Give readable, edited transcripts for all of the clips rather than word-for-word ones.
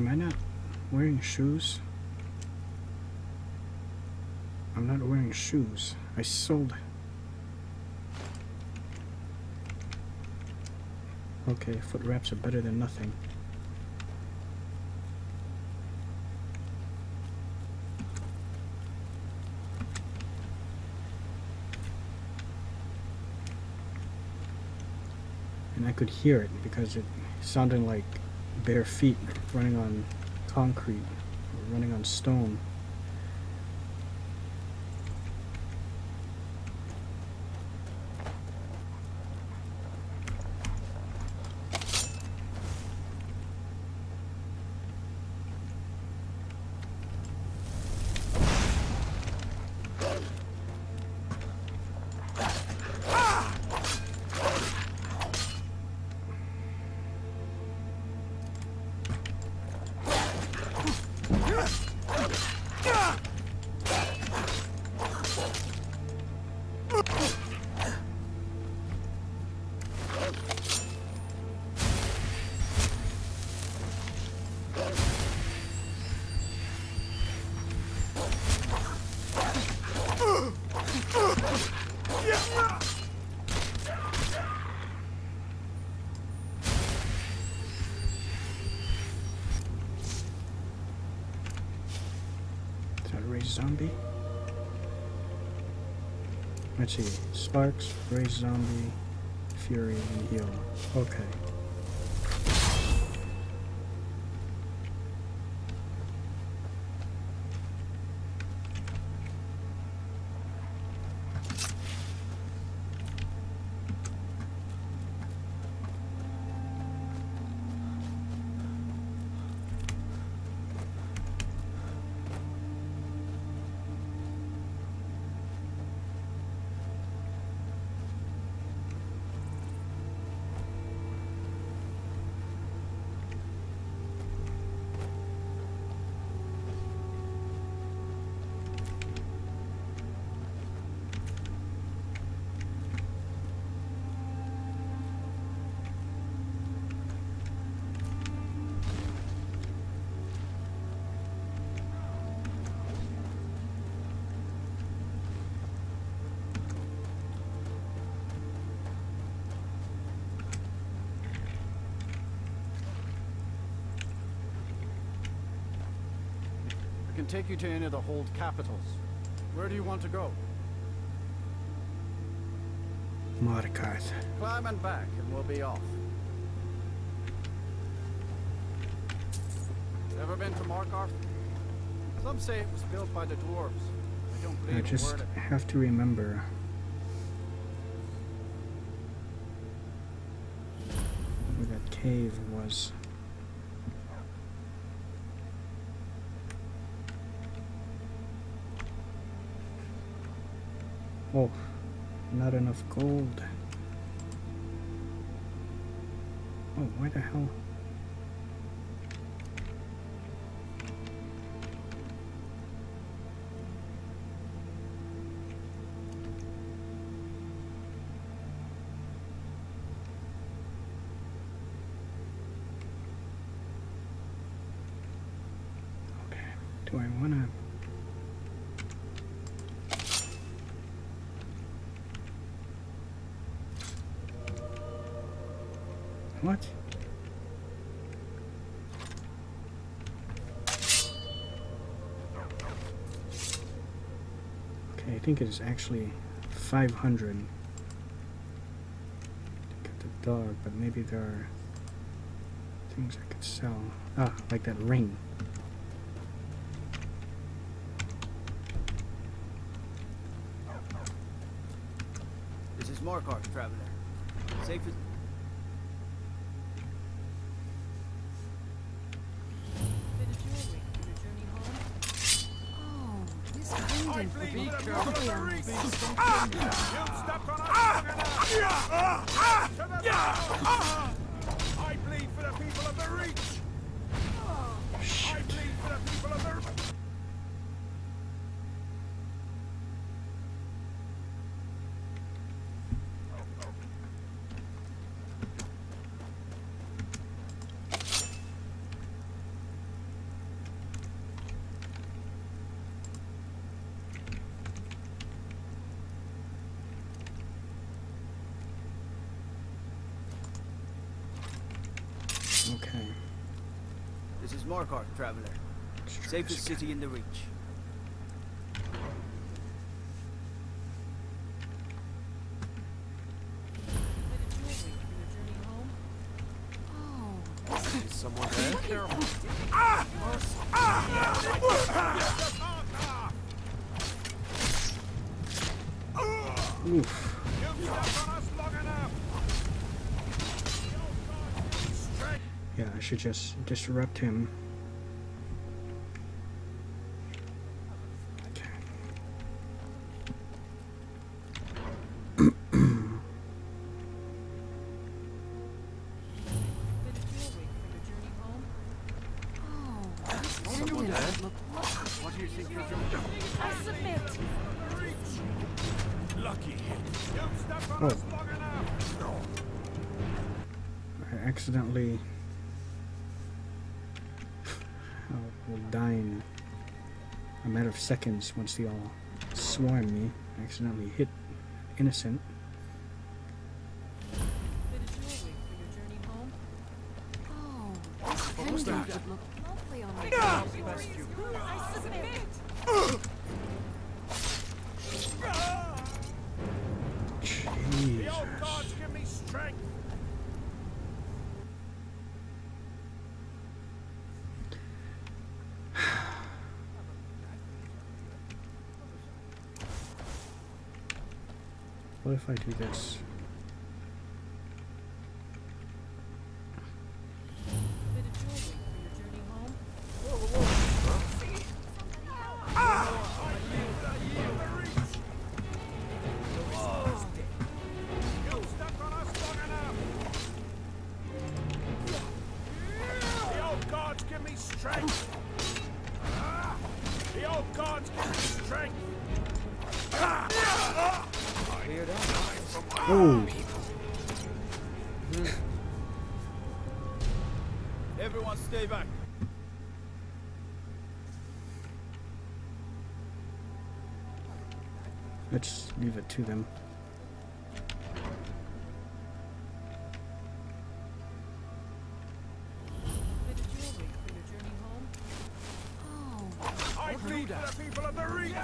Am I not wearing shoes? I'm not wearing shoes. I sold. Okay, foot wraps are better than nothing. And I could hear it because it sounded like bare feet running on concrete or running on stone. Zombie. Let's see. Sparks, raise zombie, fury, and heal. Okay. Can take you to any of the hold capitals. Where do you want to go? Markarth. Climb and back and we'll be off. Ever been to Markarth? Some say it was built by the dwarves. I don't believe I just have to remember where that cave was. Oh, not enough gold. Oh, why the hell? Okay, do I wanna? What? Okay, I think it is actually 500 to get the dog, but maybe there are things I could sell. Ah, like that ring. This is Markarth, traveler. Safe as... I bleed for the people of the reach! You stepped on us! I bleed for the people of the reach! I bleed for the people of the... Smarkart, traveler. Safest city in the Reach. Is someone there? Careful. Oof. Yeah, I should just disrupt him. Okay. Someone there? What do you think you're doing? I submit. Lucky hit. Oh. I accidentally will die in a matter of seconds once they all swarm me. I accidentally hit innocent. What was that? Lovely on my I submit. Jesus. Gods give me strength. What if I do this? Oh! Everyone stay back. Let's leave it to them. I plead for the people of the Reach. I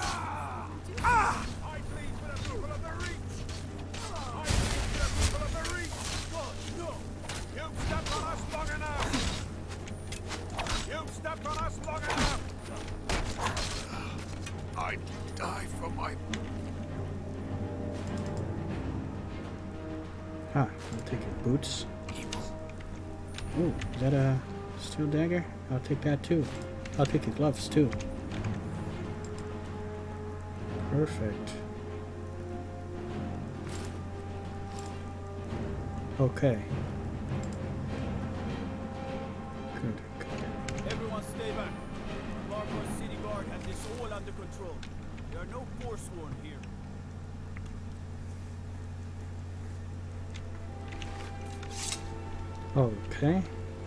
plead for the people of the Reach. I plead for the people of the Reach. No. You've stepped on us long enough. You've stepped on us long enough. I'd die for my... Ah, I'll take your boots. people. Oh, is that a steel dagger? I'll take that too. I'll take your gloves too. Perfect. Okay. Good, good. Everyone stay back. Larkar City Guard has this all under control. There are no forsworn here. Okay.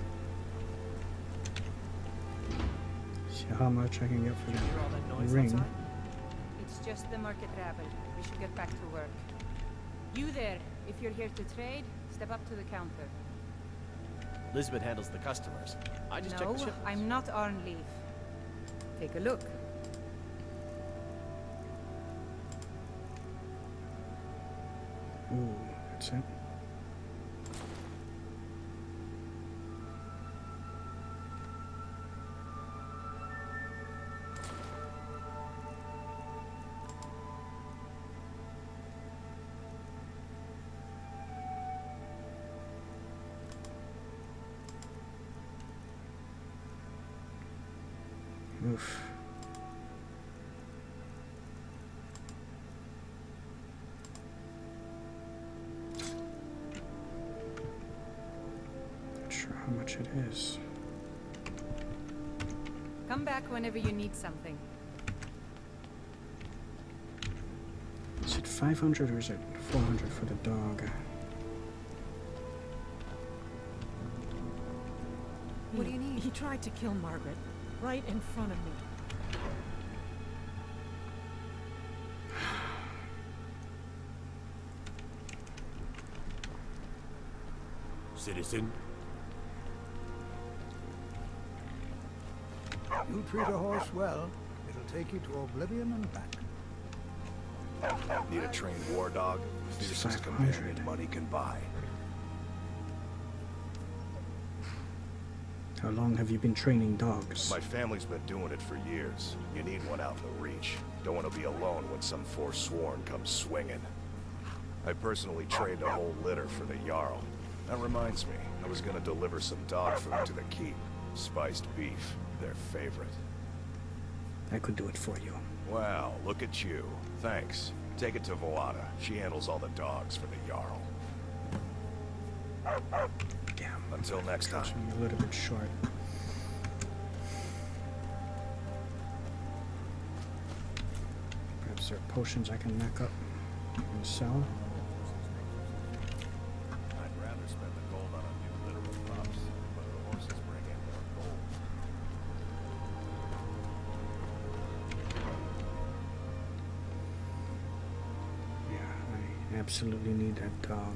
See how much I can get for that ring. It's just the market rabble. We should get back to work. You there, if you're here to trade, step up to the counter. Elizabeth handles the customers. I just check No, the shipments. I'm not on leave. Take a look. Ooh, that's it. Oof. Not sure how much it is. Come back whenever you need something. Is it 500 or is it 400 for the dog? What do you need? He tried to kill Margaret, right in front of me. Citizen? You treat a horse well, it'll take you to Oblivion and back. Need a trained war dog? Fiercest 500. companion money can buy. How long have you been training dogs? My family's been doing it for years. You need one out in the Reach. Don't want to be alone when some Forsworn comes swinging. I personally trained a whole litter for the Jarl. That reminds me, I was gonna deliver some dog food to the keep. Spiced beef, their favorite. I could do it for you. Wow, look at you. Thanks. Take it to Volata. She handles all the dogs for the Jarl. Damn. Until next time. I'm a little bit short. Perhaps there are potions I can knock up and sell. I'd rather spend the gold on a new litter of pups, but the horses bring in more gold. Yeah, I absolutely need that dog.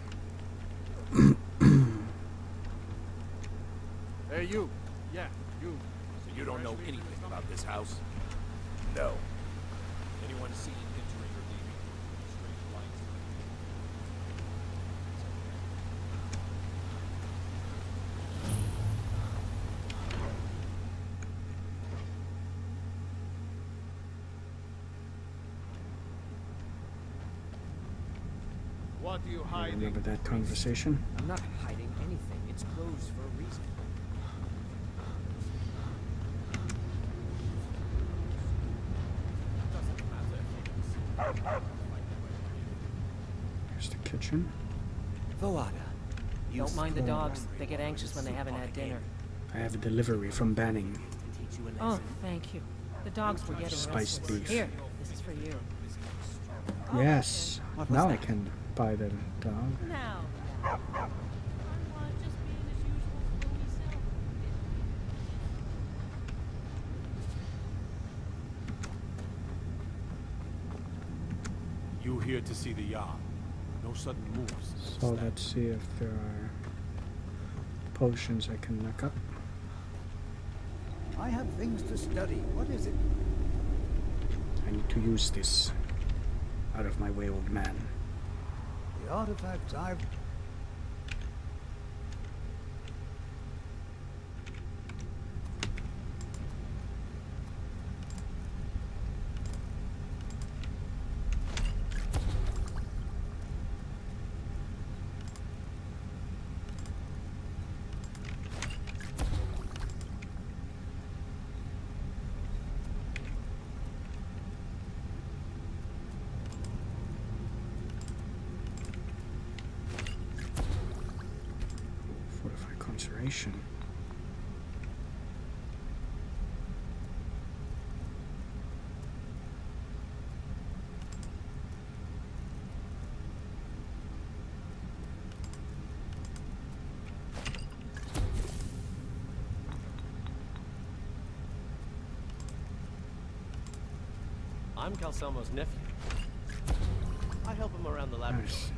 Hey, you. Yeah, you. So you don't know anything about this house? No. Anyone seen entering or leaving? Strange lights? What are you You hiding? remember that conversation? I'm not hiding anything. It's closed for a reason. Here's the kitchen. Volata. Don't mind the dogs. They get anxious when they haven't had dinner. I have a delivery from Banning. Oh, thank you. The dogs were getting Spiced restless. beef. Here, this is for you. Yes. Now I can buy the dog. Now. You here to see the Jarl. No sudden moves. So let's see if there are potions I can knock up. I have things to study. What is it? I need to use this. Out of my way, old man. The artifacts I've... Fortify conservation. I'm Calcelmo's nephew. I help him around the laboratory. Nice.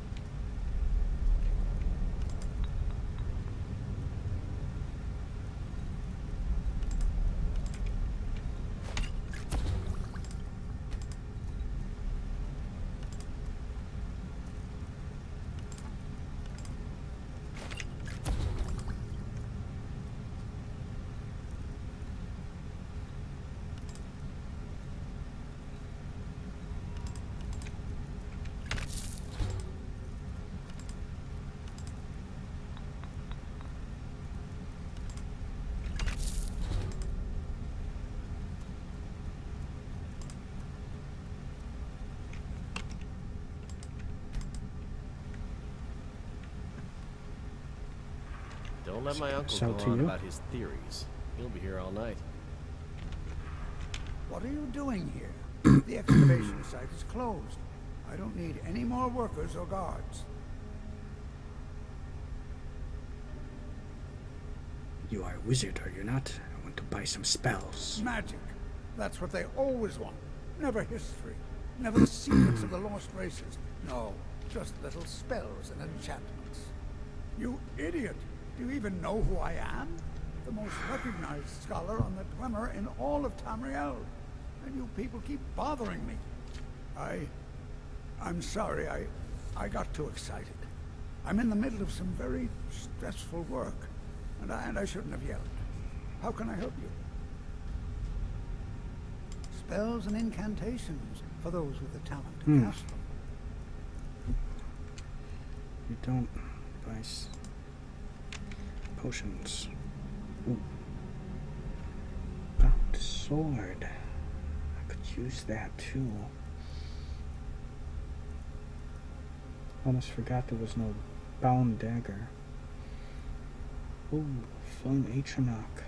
Don't let my uncle Sell go to on you? about his theories. He'll be here all night. What are you doing here? The excavation site is closed. I don't need any more workers or guards. You are a wizard, are you not? I want to buy some spells. Magic. That's what they always want. Never history. Never the secrets of the lost races. No, just little spells and enchantments. You idiot! Do you even know who I am? the most recognized scholar on the Dwemer in all of Tamriel. And you people keep bothering me. I'm sorry, I got too excited. I'm in the middle of some very stressful work, and I shouldn't have yelled. How can I help you? Spells and incantations for those with the talent to cast them. You don't buy potions. Ooh. Bound sword. I could use that too. Almost forgot there was no bound dagger. Ooh, flung Atronach.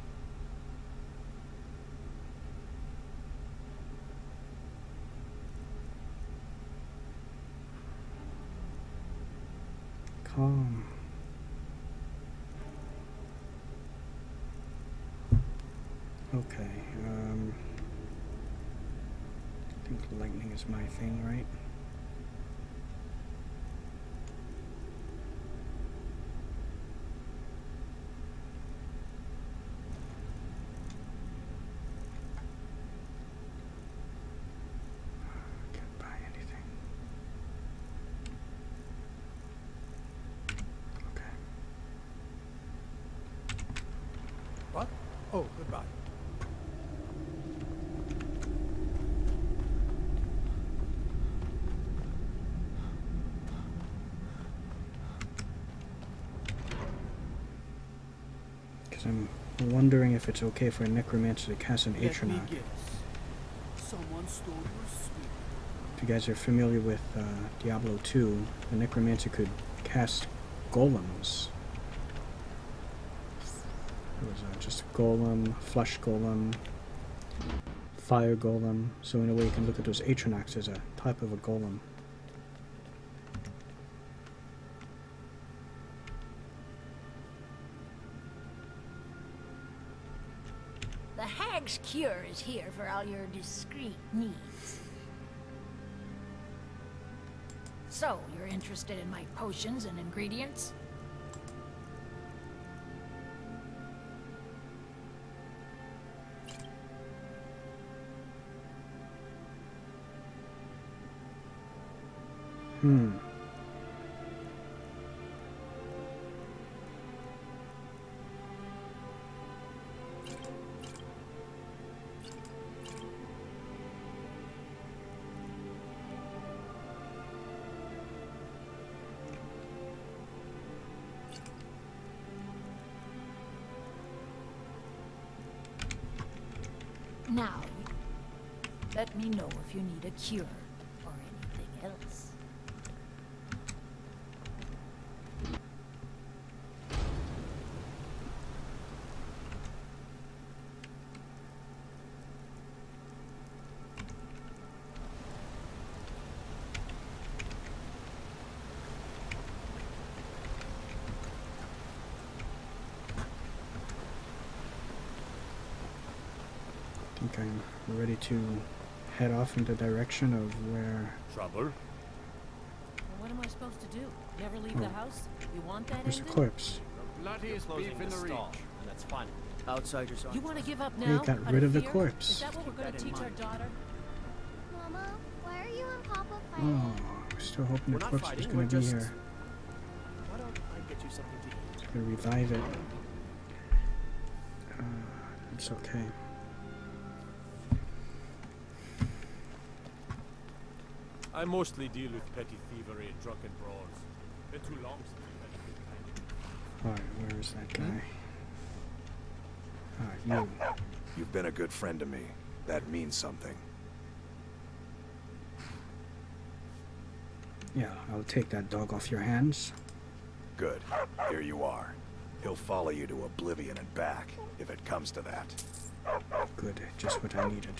Calm. Okay, I think lightning is my thing, right? Can't buy anything. Okay. What? Oh, goodbye. I'm wondering if it's okay for a necromancer to cast an Atronach. If you guys are familiar with Diablo 2, the necromancer could cast golems. There was just a golem, flesh golem, fire golem. So in a way you can look at those Atronachs as a type of a golem. Cure is here for all your discreet needs. So, you're interested in my potions and ingredients? Now, let me know if you need a cure or anything else. I'm ready to head off in the direction of where... Trouble? Well, what am I supposed to do? Never leave the house? You want that Where's the ended? corpse? Bloodiest beef in the reach. And that's fine. Outsiders aren't. You want to give up now? They got out rid of the fear? corpse. Is that what we're going to teach our daughter? Mama, why are you and Papa fighting? Oh, we're still hoping We're the not corpse fighting, is going to we're be just- here. Why don't I get you something to eat? It's going to revive it. It's okay. I mostly deal with petty thievery and drunken brawls. Been too long since we've had a good time. Alright, where is that guy? You. You've been a good friend to me. That means something. Yeah, I'll take that dog off your hands. Good. Here you are. He'll follow you to Oblivion and back, if it comes to that. Good, just what I needed.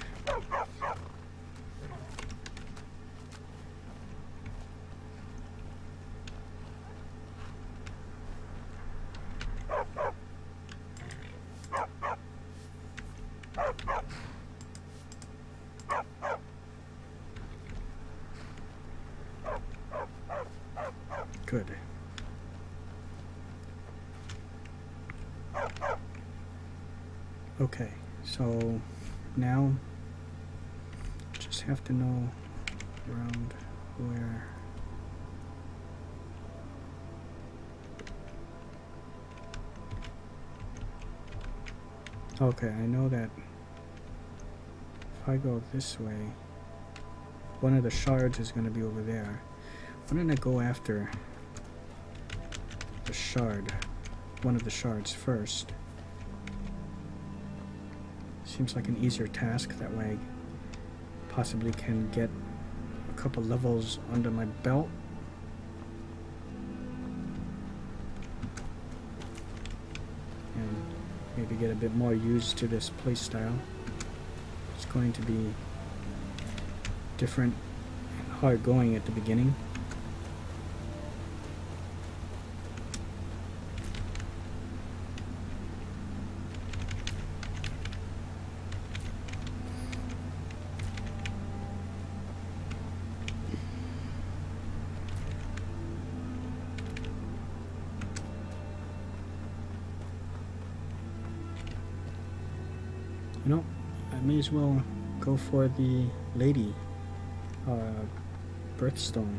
Good. Okay, so now just have to know around where. Okay, I know that if I go this way, one of the shards is going to be over there. Why don't I go after the shard, one of the shards first? Seems like an easier task. That way I possibly can get a couple levels under my belt. And maybe get a bit more used to this playstyle. It's going to be different and hard going at the beginning. You know, I may as well go for the lady birthstone.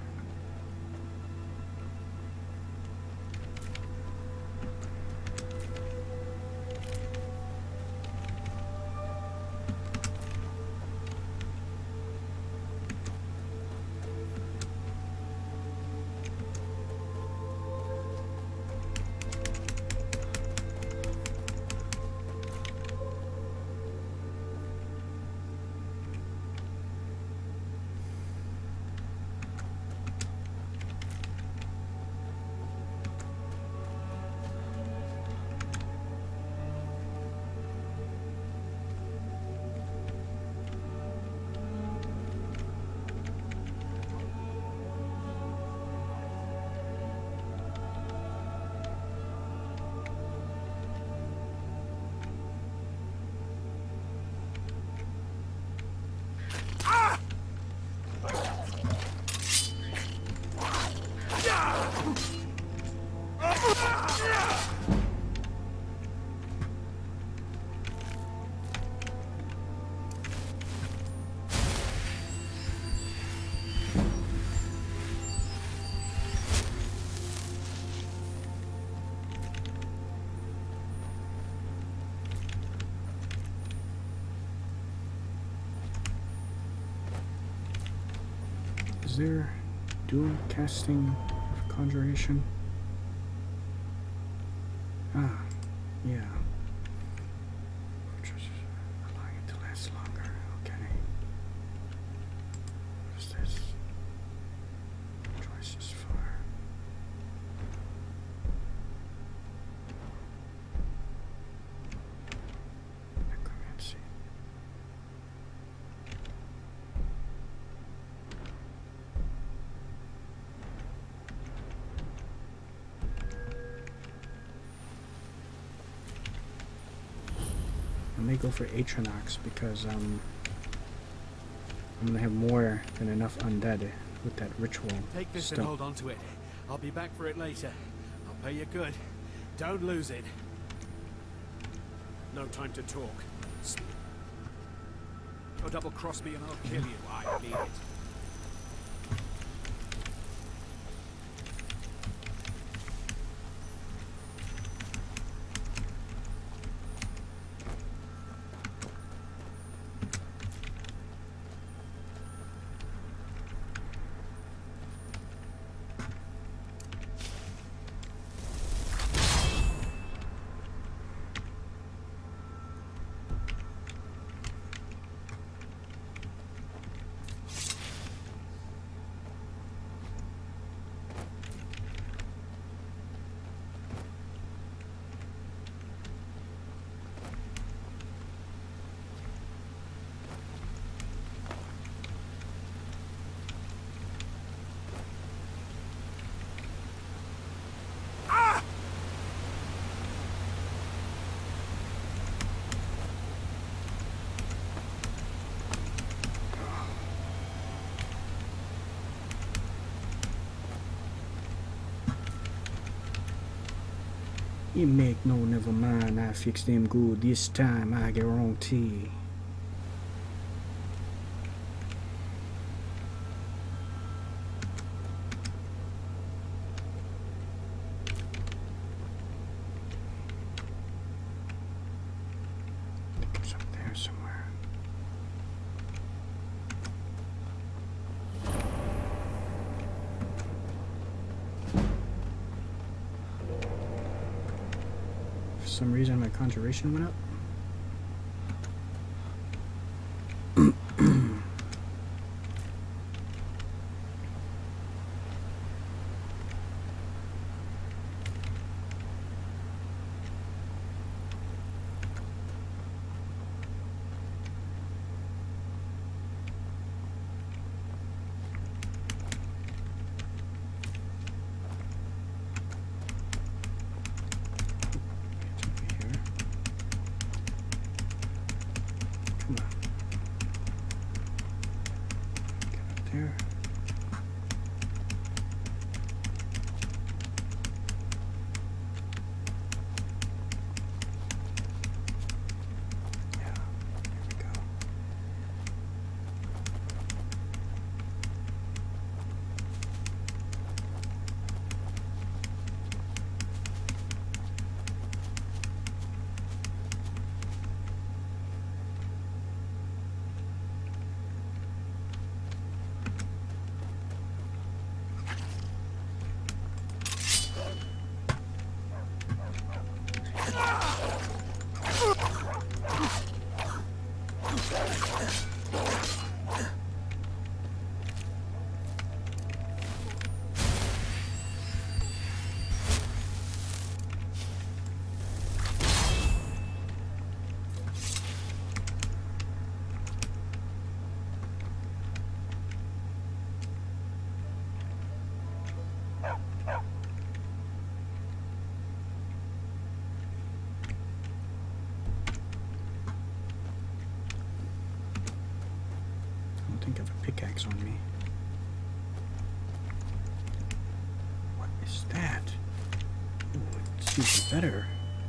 Is there dual casting of conjuration? Ah, yeah. Allowing it to last longer. Okay. What is this? Twice as far. Necromancy. I may go for Atronox because I'm gonna have more than enough undead with that ritual Take this stuff. and hold on to it. I'll be back for it later. I'll pay you good. Don't lose it. No time to talk. Go double cross me and I'll kill you. I need it. You make no, never mind. I fix them good this time. I guarantee. I think it's up there somewhere. For some reason my conjuration went up. There. Yeah, there we go. I don't think I have a pickaxe on me. What is that? Ooh, it's even better.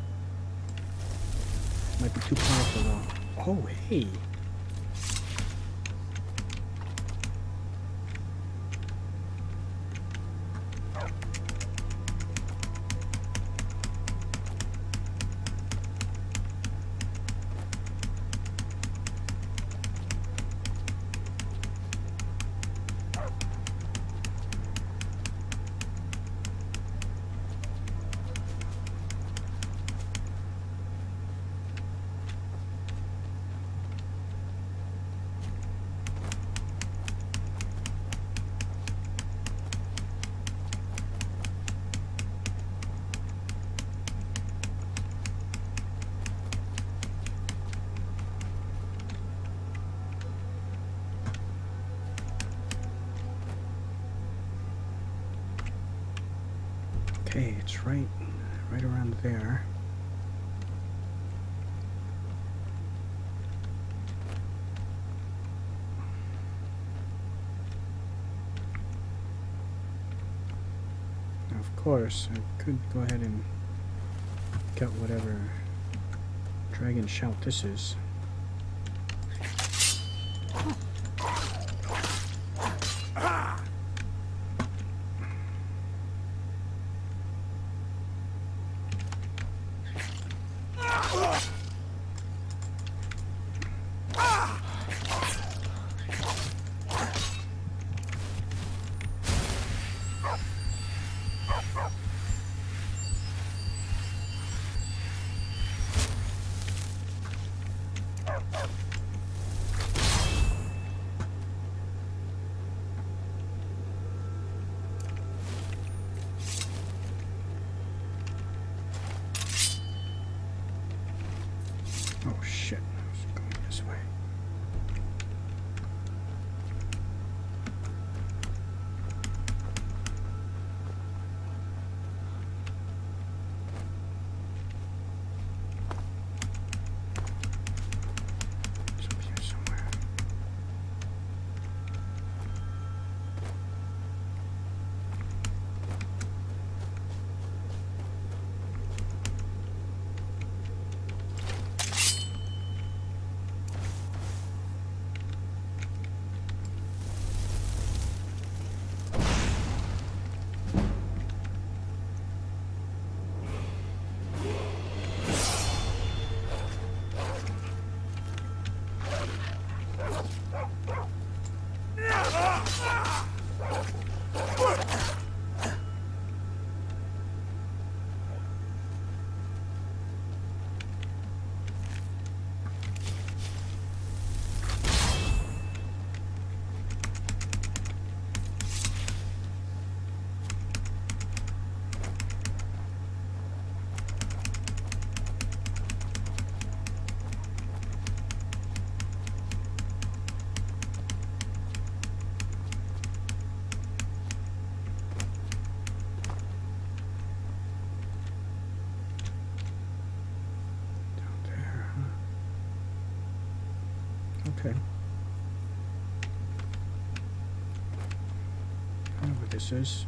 Might be too powerful though. Oh, hey. Okay, it's right around there. Now, of course, I could go ahead and get whatever dragon shout this is. Okay. I know what this is.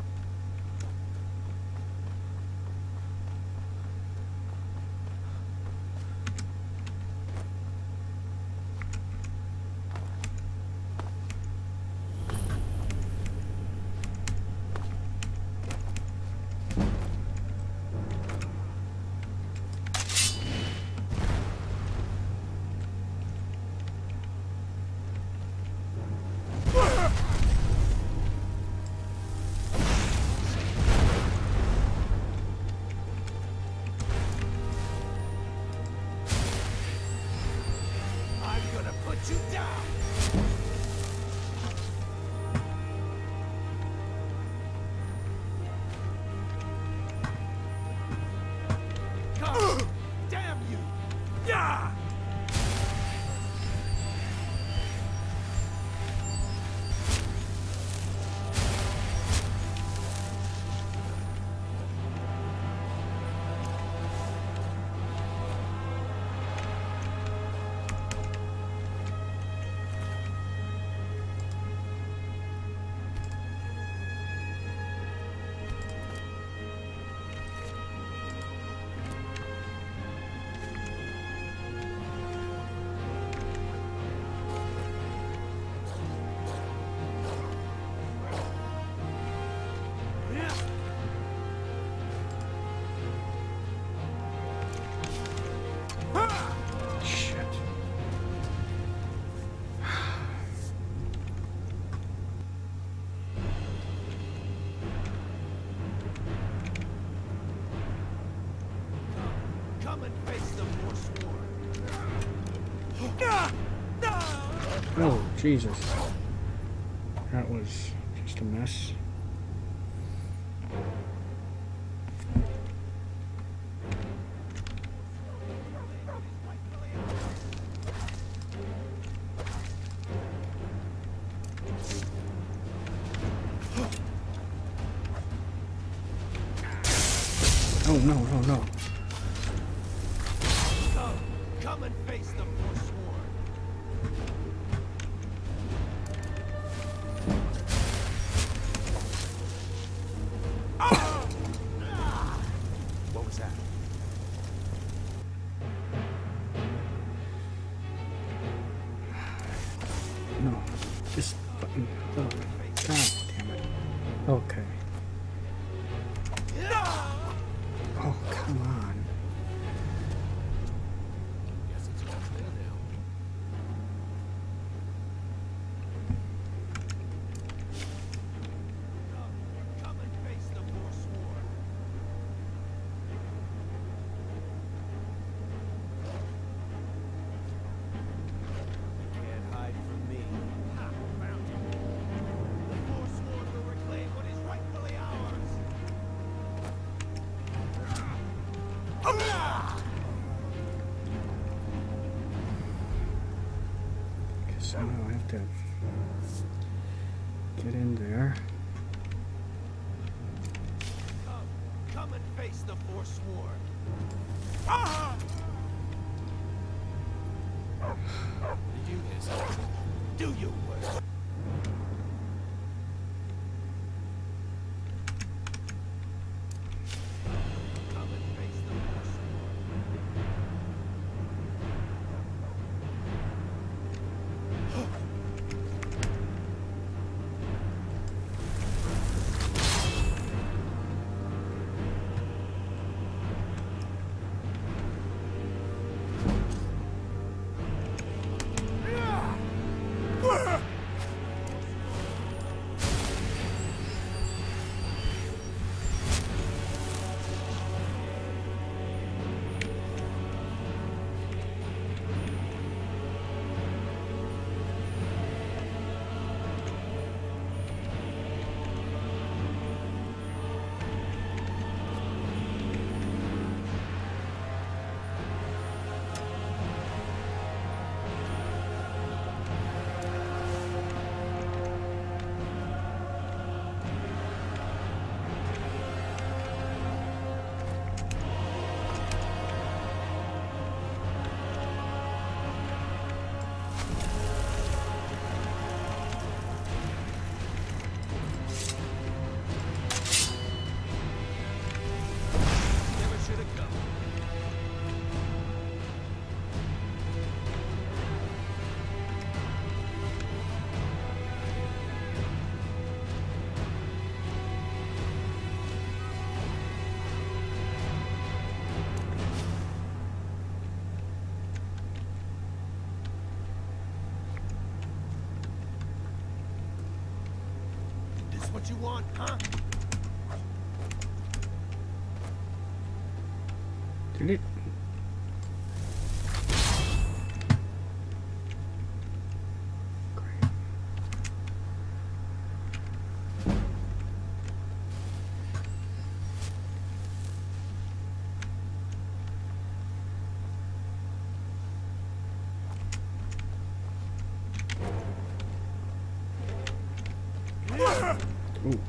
Oh, Jesus. That was just a mess. Oh, no, no, no. Come and face the Forsworn. What was that? No. This button. Oh, God damn it. Okay. Oh, come on. Guess it's all clear now. Come and face the Forsworn. You can't hide from me. Ha! Found him. The Forsworn will reclaim what is rightfully ours. Guess now I have to get in there. Come and face the Forsworn. Did you hear something? Do you work? Come and face the Forsworn. what you want, huh? Did it? Ooh.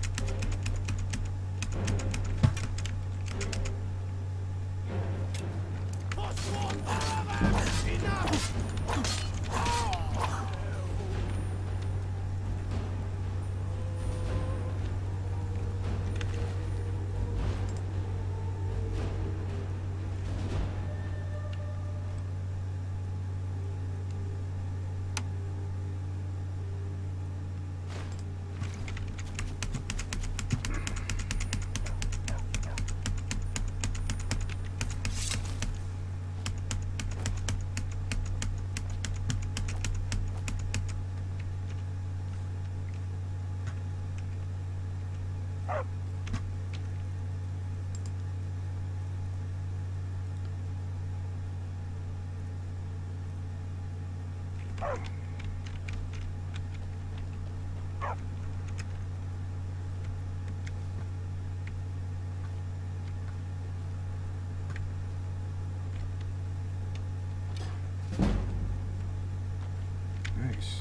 Nice.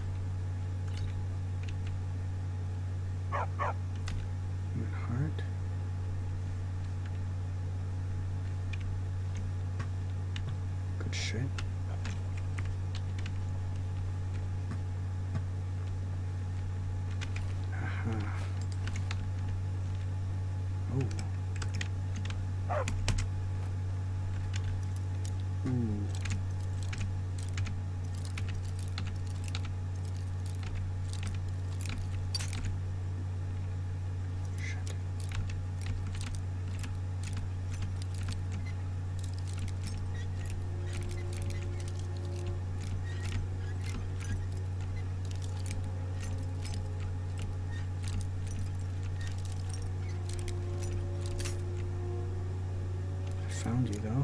Human heart. Good shit. Aha. Oh. Ooh. Found you though.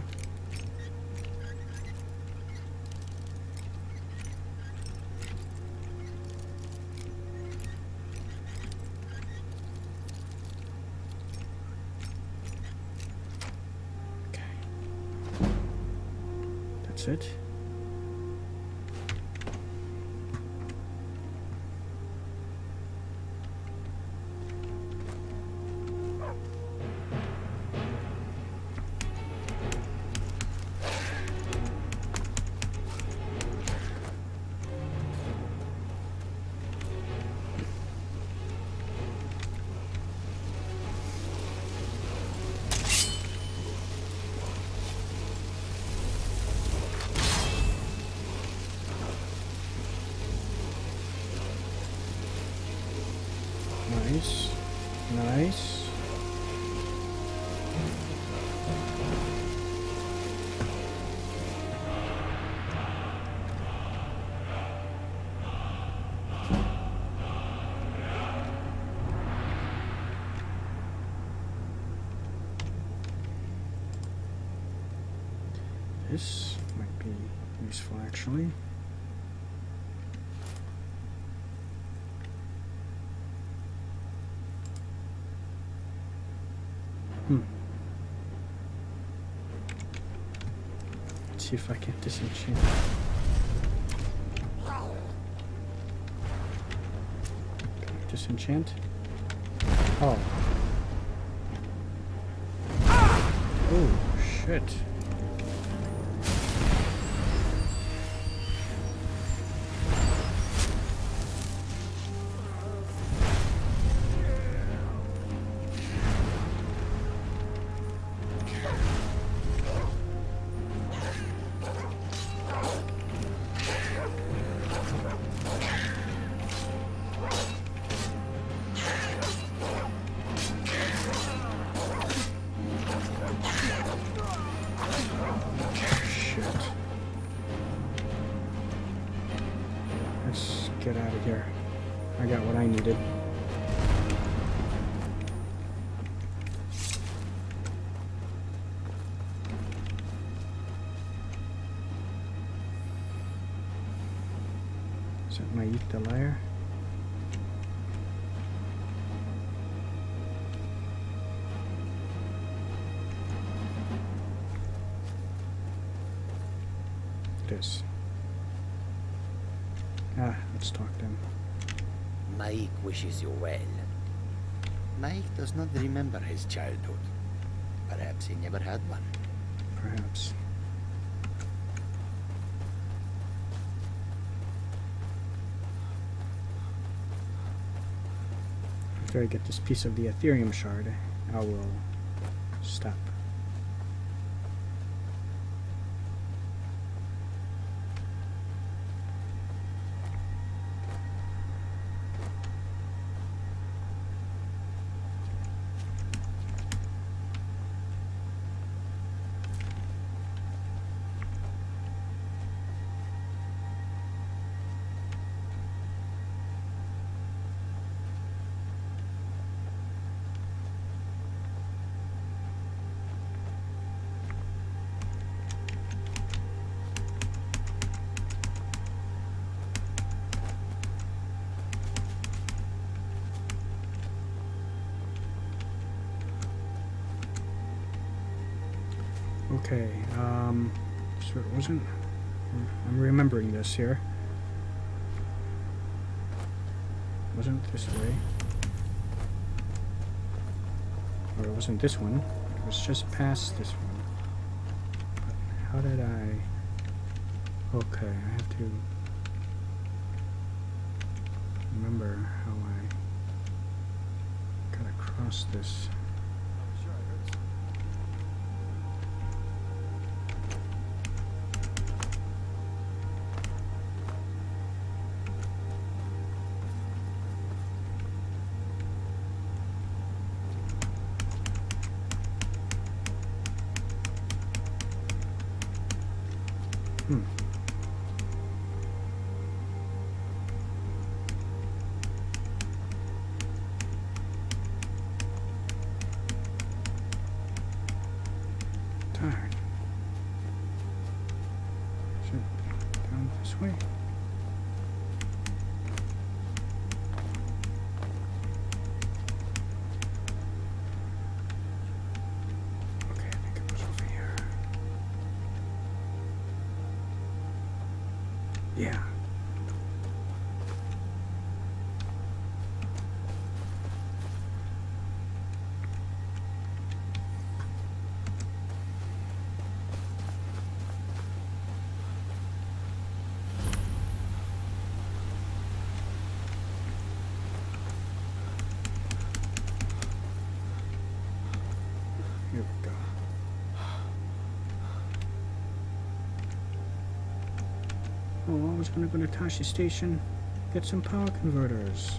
Okay. That's it. Nice. Nice. This might be useful actually. Let's see if I can disenchant. Can I disenchant? Oh. Oh, shit. Get out of here. I got what I needed. Is that Maik the Liar? This. Let's talk to him. Maik wishes you well. Maik does not remember his childhood. Perhaps he never had one. Perhaps. After I get this piece of the Ethereum shard, I will stop. Okay, so it wasn't, I'm remembering this here. Wasn't this way. Or it wasn't this one. It was just past this one. But how did I... Okay, I have to remember how I got across this. Darn. Is it down this way? Okay, I think it was over here. Yeah. Here we go. Oh, I was gonna go to Tashi Station, get some power converters.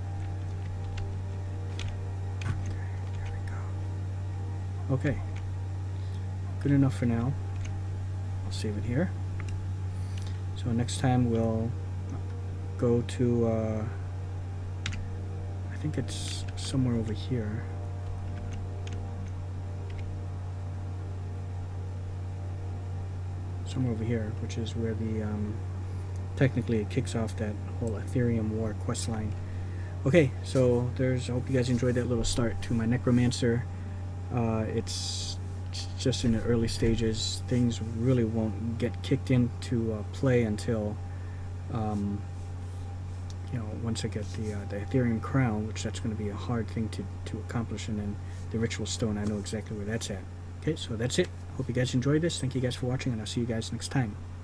Okay, there we go. Okay. Good enough for now. I'll save it here. So next time we'll go to, I think it's somewhere over here. Somewhere over here, which is where the, technically it kicks off that whole Ethereum War questline. Okay, so there's, I hope you guys enjoyed that little start to my Necromancer. It's just in the early stages. Things really won't get kicked into play until, you know, once I get the Ethereum Crown, which that's going to be a hard thing to accomplish, and then the Ritual Stone, I know exactly where that's at. Okay, so that's it. Hope you guys enjoyed this. Thank you guys for watching, and I'll see you guys next time.